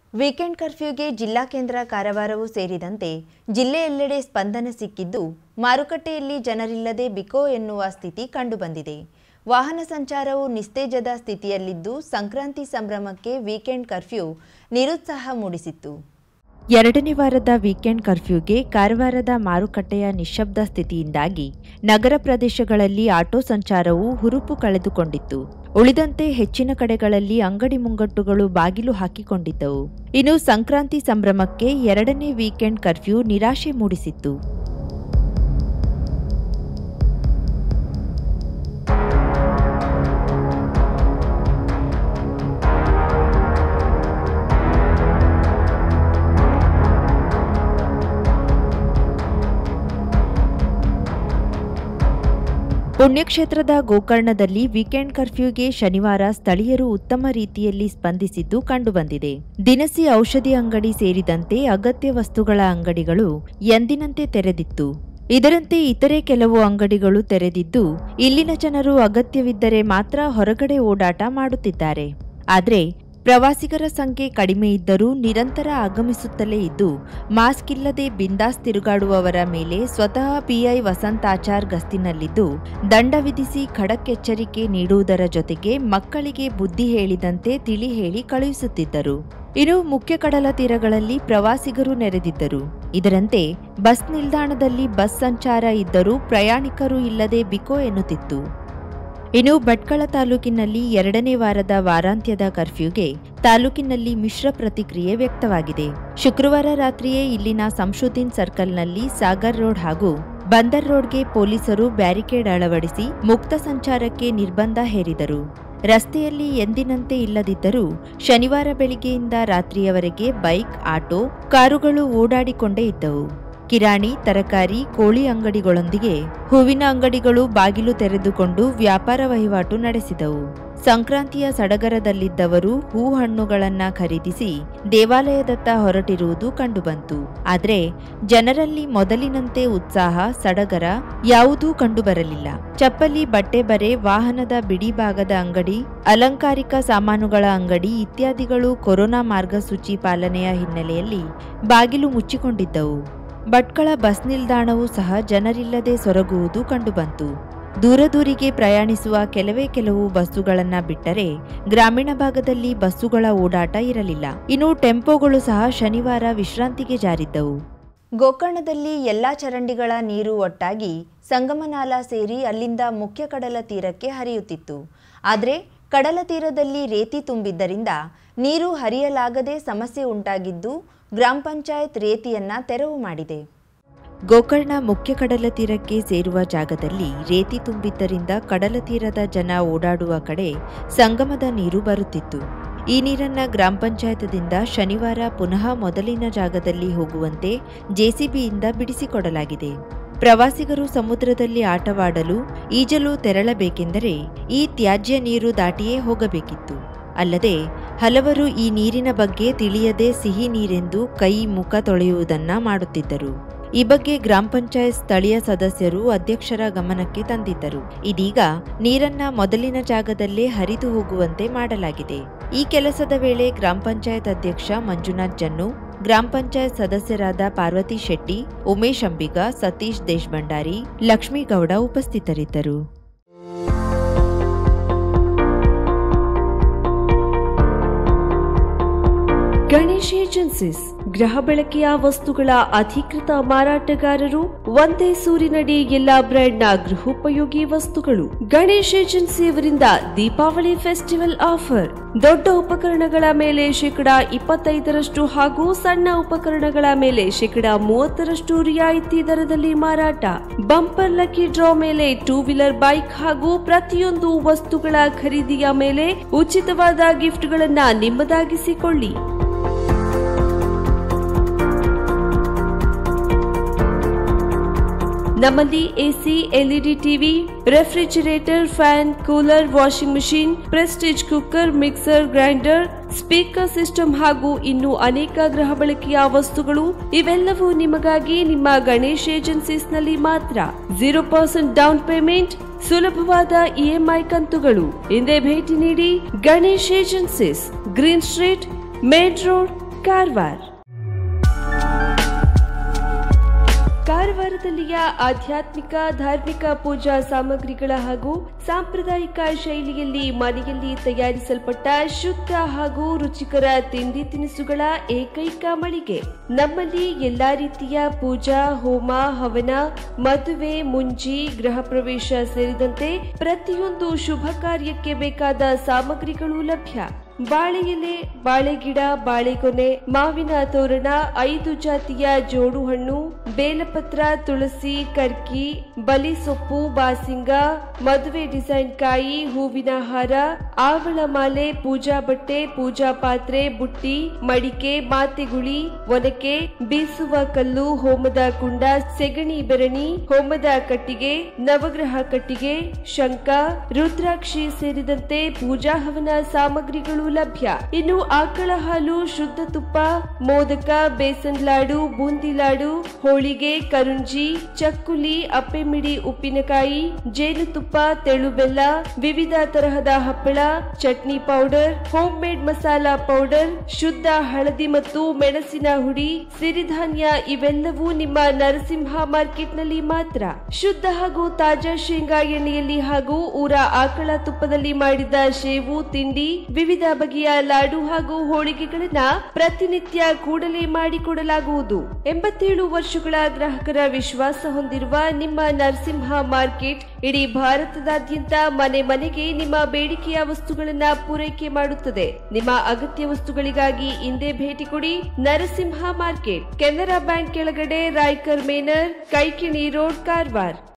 Weekend ಕರ್ಫ್ಯೂಗೆ ಜಿಲ್ಲಾ ಕೇಂದ್ರ ಕಾರವಾರವೂ ಸೇರಿದಂತೆ ಜಿಲ್ಲೆಯೆಲ್ಲೆಡೆ ಸ್ಪಂದನೆ ಸಿಕ್ಕಿದ್ದು ಮಾರುಕಟ್ಟೆಯಲ್ಲಿ ಜನರಿಲ್ಲದೆ ಬಿಕೋ ಎನ್ನುವ ಸ್ಥಿತಿ ಕಂಡುಬಂದಿದೆ. ವಾಹನ ಸಂಚಾರವು ನಿಸ್ತೇಜದ ಸ್ಥಿತಿಯಲ್ಲಿದ್ದು ಸಂಕ್ರಾಂತಿ ಸಂಭ್ರಮಕ್ಕೆ ವೀಕೆಂಡ್ ಕರ್ಫ್ಯೂ ನಿರುತ್ಸಾಹ ಮೂಡಿಸಿತ್ತು. ಎರಡನೇ ವಾರದ ವೀಕೆಂಡ್ ಕರ್ಫ್ಯೂಗೆ ಕಾರವಾರದ ಮಾರುಕಟ್ಟೆಯ ನಿಶ್ಶಬ್ದ ಸ್ಥಿತಿಯಿಂದಾಗಿ ನಗರ ಪ್ರದೇಶಗಳಲ್ಲಿ ಆಟೋ ಸಂಚಾರವು ಹುರುಪು ಕಳೆದುಕೊಂಡಿತ್ತು. ಉಳಿದಂತೆ ಹೆಚ್ಚಿನ ಕಡೆಗಳಲ್ಲಿ ಅಂಗಡಿ ಮುಂಗಟ್ಟುಗಳು ಬಾಗಿಲು ಹಾಕಿಕೊಂಡಿದ್ದವು. ಇನ್ನು ಸಂಕ್ರಾಂತಿ ಸಂಭ್ರಮಕ್ಕೆ ಎರಡನೇ ವೀಕೆಂಡ್ ಕರ್ಫ್ಯೂ ನಿರಾಶೆ ಮೂಡಿಸಿತ್ತು. ಪುಣ್ಯಕ್ಷೇತ್ರದ ಗೋಕರ್ಣದಲ್ಲಿ ವೀಕೆಂಡ್ ಕರ್ಫ್ಯೂಗೆ ಶನಿವಾರ ಸ್ಥಳೀಯರು ಉತ್ತಮ ರೀತಿಯಲ್ಲಿ ಸ್ಪಂದಿಸಿದ್ದು ಕಂಡುಬಂದಿದೆ. ದಿನಸಿ ಔಷಧಿ ಅಂಗಡಿ ಸೇರಿದಂತೆ ಅಗತ್ಯ ವಸ್ತುಗಳ ಅಂಗಡಿಗಳು ಎಂದಿನಂತೆ ತೆರೆದಿತ್ತು. ಇದರಂತೆ ಇತರೆ ಕೆಲವು ಅಂಗಡಿಗಳು ತೆರೆದಿದ್ದು ಇಲ್ಲಿನ ಜನರು ಅಗತ್ಯವಿದ್ದರೆ ಮಾತ್ರ ಹೊರಗಡೆ ಓಡಾಟ ಮಾಡುತ್ತಿದ್ದಾರೆ. ಆದರೆ ಪ್ರವಾಸಿಗರ ಸಂಖ್ಯೆ ಕಡಿಮೆ ಇದ್ದರೂ ನಿರಂತರ ಆಗಮಿಸುತ್ತಲೇ ಇದ್ದು ಮಾಸ್ಕ್ ಇಲ್ಲದೆ ಬಿಂದಾಸ್ ತಿರುಗಾಡುವವರ ಮೇಲೆ ಸ್ವತಃ ಪಿಐ ವಸಂತಾಚಾರ್ ಗಸ್ತಿನಲ್ಲಿದ್ದು ದಂಡ ವಿಧಿಸಿ ಖಡಕ್ ಎಚ್ಚರಿಕೆ ನೀಡುವುದರ ಜೊತೆಗೆ ಮಕ್ಕಳಿಗೆ ಬುದ್ಧಿ ಹೇಳಿದಂತೆ ತಿಳಿ ಹೇಳಿ ಕಳುಹಿಸುತ್ತಿದ್ದರು. ಇನ್ನು ಮುಖ್ಯ ಕಡಲ ತೀರಗಳಲ್ಲಿ ಪ್ರವಾಸಿಗರು ನೆರೆದಿದ್ದರು. ಇದರಂತೆ ಬಸ್ ನಿಲ್ದಾಣದಲ್ಲಿ ಬಸ್ ಸಂಚಾರ ಇದ್ದರೂ ಪ್ರಯಾಣಿಕರು ಇಲ್ಲದೆ ಬಿಕೋ ಎನ್ನುತ್ತಿತ್ತು. ಇನ್ನು ಭಟ್ಕಳ ತಾಲೂಕಿನಲ್ಲಿ ಎರಡನೇ ವಾರದ ವಾರಾಂತ್ಯದ ಕರ್ಫ್ಯೂಗೆ ತಾಲೂಕಿನಲ್ಲಿ ಮಿಶ್ರ ಪ್ರತಿಕ್ರಿಯೆ ವ್ಯಕ್ತವಾಗಿದೆ. ಶುಕ್ರವಾರ ರಾತ್ರಿಯೇ ಇಲ್ಲಿನ ಸಂಶುದ್ದೀನ್ ಸರ್ಕಲ್ನಲ್ಲಿ ಸಾಗರ್ ರೋಡ್ ಹಾಗೂ ಬಂದರ್ ರೋಡ್ಗೆ ಪೊಲೀಸರು ಬ್ಯಾರಿಕೇಡ್ ಅಳವಡಿಸಿ ಮುಕ್ತ ಸಂಚಾರಕ್ಕೆ ನಿರ್ಬಂಧ ಹೇರಿದರು. ರಸ್ತೆಯಲ್ಲಿ ಎಂದಿನಂತೆ ಇಲ್ಲದಿದ್ದರೂ ಶನಿವಾರ ಬೆಳಿಗ್ಗೆಯಿಂದ ರಾತ್ರಿಯವರೆಗೆ ಬೈಕ್, ಆಟೋ, ಕಾರುಗಳು ಓಡಾಡಿಕೊಂಡೇ ಇದ್ದವು. ಕಿರಾಣಿ, ತರಕಾರಿ, ಕೋಳಿ ಅಂಗಡಿಗಳೊಂದಿಗೆ ಹೂವಿನ ಅಂಗಡಿಗಳು ಬಾಗಿಲು ತೆರೆದುಕೊಂಡು ವ್ಯಾಪಾರ ವಹಿವಾಟು ನಡೆಸಿದವು. ಸಂಕ್ರಾಂತಿಯ ಸಡಗರದಲ್ಲಿದ್ದವರು ಹೂ ಹಣ್ಣುಗಳನ್ನ ಖರೀದಿಸಿ ದೇವಾಲಯದತ್ತ ಹೊರಟಿರುವುದು ಕಂಡುಬಂತು. ಆದರೆ ಜನರಲ್ಲಿ ಮೊದಲಿನಂತೆ ಉತ್ಸಾಹ, ಸಡಗರ ಯಾವುದೂ ಕಂಡುಬರಲಿಲ್ಲ. ಚಪ್ಪಲಿ, ಬಟ್ಟೆ ಬರೆ, ವಾಹನದ ಬಿಡಿಭಾಗದ ಅಂಗಡಿ, ಅಲಂಕಾರಿಕ ಸಾಮಾನುಗಳ ಅಂಗಡಿ ಇತ್ಯಾದಿಗಳು ಕೊರೋನಾ ಮಾರ್ಗಸೂಚಿ ಪಾಲನೆಯ ಹಿನ್ನೆಲೆಯಲ್ಲಿ ಬಾಗಿಲು ಮುಚ್ಚಿಕೊಂಡಿದ್ದವು. ಭಟ್ಕಳ ಬಸ್ ನಿಲ್ದಾಣವೂ ಸಹ ಜನರಿಲ್ಲದೆ ಸೊರಗುವುದು ಕಂಡುಬಂತು. ದೂರದೂರಿಗೆ ಪ್ರಯಾಣಿಸುವ ಕೆಲವು ಬಸ್ಸುಗಳನ್ನು ಬಿಟ್ಟರೆ ಗ್ರಾಮೀಣ ಭಾಗದಲ್ಲಿ ಬಸ್ಸುಗಳ ಓಡಾಟ ಇರಲಿಲ್ಲ. ಇನ್ನು ಟೆಂಪೋಗಳು ಸಹ ಶನಿವಾರ ವಿಶ್ರಾಂತಿಗೆ ಜಾರಿದ್ದವು. ಗೋಕರ್ಣದಲ್ಲಿ ಎಲ್ಲಾ ಚರಂಡಿಗಳ ನೀರು ಒಟ್ಟಾಗಿ ಸಂಗಮನಾಲ ಸೇರಿ ಅಲ್ಲಿಂದ ಮುಖ್ಯ ಕಡಲ ತೀರಕ್ಕೆ ಹರಿಯುತ್ತಿತ್ತು. ಆದರೆ ಕಡಲ ತೀರದಲ್ಲಿ ರೇತಿ ತುಂಬಿದ್ದರಿಂದ ನೀರು ಹರಿಯಲಾಗದೆ ಸಮಸ್ಯೆ ಉಂಟಾಗಿದ್ದು ಗ್ರಾಮ ಪಂಚಾಯತ್ ರೇತಿಯನ್ನ ತೆರವು ಮಾಡಿದೆ. ಗೋಕರ್ಣ ಮುಖ್ಯ ಕಡಲ ತೀರಕ್ಕೆ ಸೇರುವ ಜಾಗದಲ್ಲಿ ರೇತಿ ತುಂಬಿದ್ದರಿಂದ ಕಡಲ ತೀರದ ಜನ ಓಡಾಡುವ ಕಡೆ ಸಂಗಮದ ನೀರು ಬರುತ್ತಿತ್ತು. ಈ ನೀರನ್ನ ಗ್ರಾಮ ಪಂಚಾಯತ್ದಿಂದ ಶನಿವಾರ ಪುನಃ ಮೊದಲಿನ ಜಾಗದಲ್ಲಿ ಹೋಗುವಂತೆ ಜೆಸಿಬಿಯಿಂದ ಬಿಡಿಸಿಕೊಡಲಾಗಿದೆ. ಪ್ರವಾಸಿಗರು ಸಮುದ್ರದಲ್ಲಿ ಆಟವಾಡಲು, ಈಜಲು ತೆರಳಬೇಕೆಂದರೆ ಈ ತ್ಯಾಜ್ಯ ನೀರು ದಾಟಿಯೇ ಹೋಗಬೇಕಿತ್ತು. ಅಲ್ಲದೆ ಹಲವರು ಈ ನೀರಿನ ಬಗ್ಗೆ ತಿಳಿಯದೆ ಸಿಹಿ ನೀರೆಂದು ಕೈ, ಮುಖ ತೊಳೆಯುವುದನ್ನ ಮಾಡುತ್ತಿದ್ದರು. ಈ ಬಗ್ಗೆ ಗ್ರಾಮ ಪಂಚಾಯತ್ ಸ್ಥಳೀಯ ಸದಸ್ಯರು ಅಧ್ಯಕ್ಷರ ಗಮನಕ್ಕೆ ತಂದಿದ್ದರು. ಇದೀಗ ನೀರನ್ನ ಮೊದಲಿನ ಜಾಗದಲ್ಲೇ ಹರಿದು ಹೋಗುವಂತೆ ಮಾಡಲಾಗಿದೆ. ಈ ಕೆಲಸದ ವೇಳೆ ಗ್ರಾಮ ಪಂಚಾಯತ್ ಅಧ್ಯಕ್ಷ ಮಂಜುನಾಥ್ ಜನ್ನು, ಗ್ರಾಮ ಪಂಚಾಯತ್ ಸದಸ್ಯರಾದ ಪಾರ್ವತಿ ಶೆಟ್ಟಿ, ಉಮೇಶ್ ಅಂಬಿಗ, ಸತೀಶ್ ದೇಶಭಂಡಾರಿ, ಲಕ್ಷ್ಮೀಗೌಡ ಉಪಸ್ಥಿತರಿದ್ದರು. ಗಣೇಶ್ ಏಜೆನ್ಸೀಸ್ ಗೃಹ ಬಳಕೆಯ ವಸ್ತುಗಳ ಅಧಿಕೃತ ಮಾರಾಟಗಾರರು. ಒಂದೇ ಸೂರಿನಡಿ ಎಲ್ಲಾ ಬ್ರ್ಯಾಂಡ್ನ ಗೃಹೋಪಯೋಗಿ ವಸ್ತುಗಳು. ಗಣೇಶ್ ಏಜೆನ್ಸಿಯವರಿಂದ ದೀಪಾವಳಿ ಫೆಸ್ಟಿವಲ್ ಆಫರ್. ದೊಡ್ಡ ಉಪಕರಣಗಳ ಮೇಲೆ 25% ಹಾಗೂ ಸಣ್ಣ ಉಪಕರಣಗಳ ಮೇಲೆ 30% ರಿಯಾಯಿತಿ ದರದಲ್ಲಿ ಮಾರಾಟ. ಬಂಪರ್ ಲಕ್ಕಿ ಡ್ರಾ ಮೇಲೆ 2 ವೀಲರ್ ಬೈಕ್ ಹಾಗೂ ಪ್ರತಿಯೊಂದು ವಸ್ತುಗಳ ಖರೀದಿಯ ಮೇಲೆ ಉಚಿತವಾದ ಗಿಫ್ಟ್ಗಳನ್ನ ನಿಮ್ಮದಾಗಿಸಿಕೊಳ್ಳಿ. ನಮ್ಮಲ್ಲಿ AC, LED TV, refrigerator, fan, cooler, washing machine, Prestige cooker, mixer, grinder, speaker system ಹಾಗೂ ಇನ್ನೂ ಅನೇಕ ಗೃಹ ಬಳಕೆಯ ವಸ್ತುಗಳು ಇವೆಲ್ಲವೂ ನಿಮಗಾಗಿ ನಿಮ್ಮ ಗಣೇಶ್ ಏಜೆನ್ಸೀಸ್ ನಲ್ಲಿ ಮಾತ್ರ. 0% ಡೌನ್ ಪೇಮೆಂಟ್, ಸುಲಭವಾದ ಇಎಂಐ ಕಂತುಗಳು. ಹಿಂದೆ ಭೇಟಿ ನೀಡಿ Ganesh agencies, green street, main road, Karwar. ಕಾರವಾರದಲ್ಲಿಯ ಆಧ್ಯಾತ್ಮಿಕ ಧಾರ್ಮಿಕ ಪೂಜಾ ಸಾಮಗ್ರಿಗಳ ಹಾಗೂ ಸಾಂಪ್ರದಾಯಿಕ ಶೈಲಿಯಲ್ಲಿ ಮನೆಯಲ್ಲಿ ತಯಾರಿಸಲ್ಪಟ್ಟ ಶುದ್ಧ ಹಾಗೂ ರುಚಿಕರ ತಿಂಡಿ ತಿನಿಸುಗಳ ಏಕೈಕ ಮಳಿಗೆ. ನಮ್ಮಲ್ಲಿ ಎಲ್ಲಾ ರೀತಿಯ ಪೂಜಾ, ಹೋಮ, ಹವನ, ಮದುವೆ, ಮುಂಜಿ, ಗೃಹ ಪ್ರವೇಶ ಸೇರಿದಂತೆ ಪ್ರತಿಯೊಂದು ಶುಭ ಕಾರ್ಯಕ್ಕೆ ಬೇಕಾದ ಸಾಮಗ್ರಿಗಳು ಲಭ್ಯ. ಬಾಳೆ ಎಲೆ, ಬಾಳೆಗಿಡ, ಬಾಳೆಗೊನೆ, ಮಾವಿನ ತೋರಣ, 5 ಜಾತಿಯ ಜೋಡು ಹಣ್ಣು, ಬೇಲಪತ್ರ, ತುಳಸಿ, ಕರ್ಕಿ, ಬಲಿ ಸೊಪ್ಪು, ಬಾಸಿಂಗ, ಮದುವೆ ಡಿಸೈನ್ ಕಾಯಿ, ಹೂವಿನ ಹಾರ, ಆವಳ ಮಾಲೆ, ಪೂಜಾ ಬಟ್ಟೆ, ಪೂಜಾ ಪಾತ್ರೆ, ಬುಟ್ಟಿ, ಮಡಿಕೆ, ಮಾತೆಗುಳಿ, ಒನಕೆ, ಬೀಸುವ ಕಲ್ಲು, ಹೋಮದ ಕುಂಡ, ಸೆಗಣಿ ಬೆರಣಿ, ಹೋಮದ ಕಟ್ಟಿಗೆ, ನವಗ್ರಹ ಕಟ್ಟಿಗೆ, ಶಂಖ, ರುದ್ರಾಕ್ಷಿ ಸೇರಿದಂತೆ ಪೂಜಾ ಹವನ ಸಾಮಗ್ರಿಗಳು ಲಭ್ಯ. ಇನ್ನು ಆಕಳ ಹಾಲು, ಶುದ್ಧ ತುಪ್ಪ, ಮೋದಕ, ಬೇಸನ್ ಲಾಡು, ಬೂಂದಿ ಲಾಡು, ಹೋಳಿಗೆ, ಕರುಂಜಿ, ಚಕ್ಕುಲಿ, ಅಪ್ಪೆಮಿಡಿ, ಉಪ್ಪಿನಕಾಯಿ, ಜೇನುತುಪ್ಪ, ತೆಳು ಬೆಲ್ಲ, ವಿವಿಧ ತರಹದ ಹಪ್ಪಳ, chutney powder, home made masala powder, ಶುದ್ಧ ಹಳದಿ ಮತ್ತು ಮೆಣಸಿನ ಹುಡಿ, ಸಿರಿಧಾನ್ಯ ಇವೆಲ್ಲವೂ ನಿಮ್ಮ ನರಸಿಂಹ ಮಾರ್ಕೆಟ್ನಲ್ಲಿ ಮಾತ್ರ. ಶುದ್ಧ ಹಾಗೂ ತಾಜಾ ಶೇಂಗಾ ಎಣ್ಣೆಯಲ್ಲಿ ಹಾಗೂ ಊರ ಆಕಳ ತುಪ್ಪದಲ್ಲಿ ಮಾಡಿದ ಶೇವು ತಿಂಡಿ, ವಿವಿಧ ಬಗೆಯ ಲಾಡು ಹಾಗೂ ಹೋಳಿಗೆಗಳನ್ನ ಪ್ರತಿನಿತ್ಯ ಕೂಡಲೇ ಮಾಡಿಕೊಡಲಾಗುವುದು. 87 ವರ್ಷಗಳ ಗ್ರಾಹಕರ ವಿಶ್ವಾಸ ಹೊಂದಿರುವ ನಿಮ್ಮ ನರಸಿಂಹ ಮಾರ್ಕೆಟ್ ಇಡೀ ಭಾರತದಾದ್ಯಂತ ಮನೆ ಮನೆಗೆ ನಿಮ್ಮ ಬೇಡಿಕೆಯ ವಸ್ತುಗಳನ್ನ ಪೂರೈಕೆ ಮಾಡುತ್ತದೆ. ನಿಮ್ಮ ಅಗತ್ಯ ವಸ್ತುಗಳಿಗಾಗಿ ಇಂದೇ ಭೇಟಿ ಕೊಡಿ. ನರಸಿಂಹ ಮಾರ್ಕೆಟ್, ಕೆನರಾ ಬ್ಯಾಂಕ್ ಕೆಳಗಡೆ, ರಾಯ್ಕರ್ ಮೇನರ್, ಕೈಕಿಣಿ ರೋಡ್, ಕಾರವಾರ.